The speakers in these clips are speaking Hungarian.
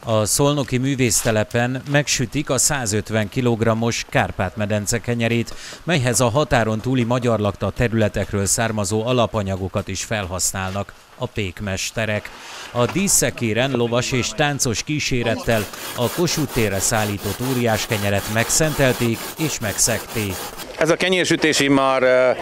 A szolnoki művésztelepen megsütik a 150 kg-os Kárpát-medence kenyerét, melyhez a határon túli magyar lakta területekről származó alapanyagokat is felhasználnak a pékmesterek. A díszszekéren lovas és táncos kísérettel a Kossuth térre szállított óriás kenyeret megszentelték és megszegték. Ez a kenyérsütés már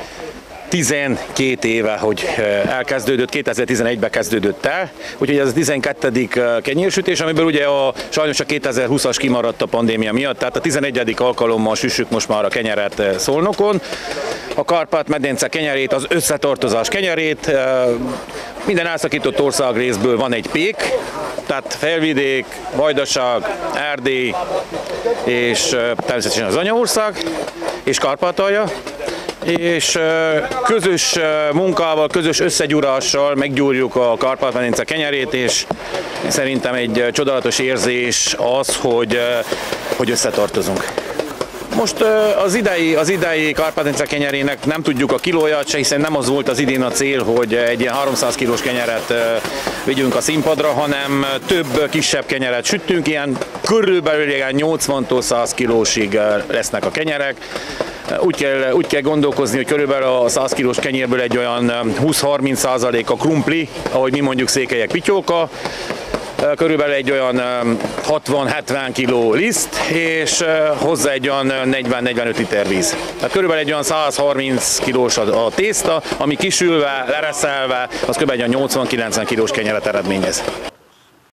12 éve, hogy elkezdődött, 2011-ben kezdődött el, úgyhogy ez a 12. kenyérsütés, amiből ugye sajnos a 2020-as kimaradt a pandémia miatt, tehát a 11. alkalommal süssük most már a kenyeret Szolnokon. A Kárpát-medence kenyerét, az összetartozás kenyerét, minden elszakított országrészből van egy pék, tehát Felvidék, Vajdaság, Erdély és természetesen az anyaország és Kárpátalja. És közös munkával, közös összegyúrással meggyúrjuk a Kárpát-medence kenyerét, és szerintem egy csodálatos érzés az, hogy összetartozunk. Most az idei Kárpát-medence kenyerének nem tudjuk a kilóját se, hiszen nem az volt az idén a cél, hogy egy ilyen 300 kilós kenyeret vigyünk a színpadra, hanem több kisebb kenyeret sütünk, ilyen körülbelül 80-tól 100 kilósig lesznek a kenyerek. Úgy kell gondolkozni, hogy körülbelül a 100 kilós kenyérből egy olyan 20-30% a krumpli, ahogy mi mondjuk székelyek pityóka, körülbelül egy olyan 60-70 kiló liszt, és hozzá egy olyan 40-45 liter víz. Tehát körülbelül egy olyan 130 kilós a tészta, ami kisülve, lereszelve, az kb. egy olyan 80-90 kilós kenyeret eredményez.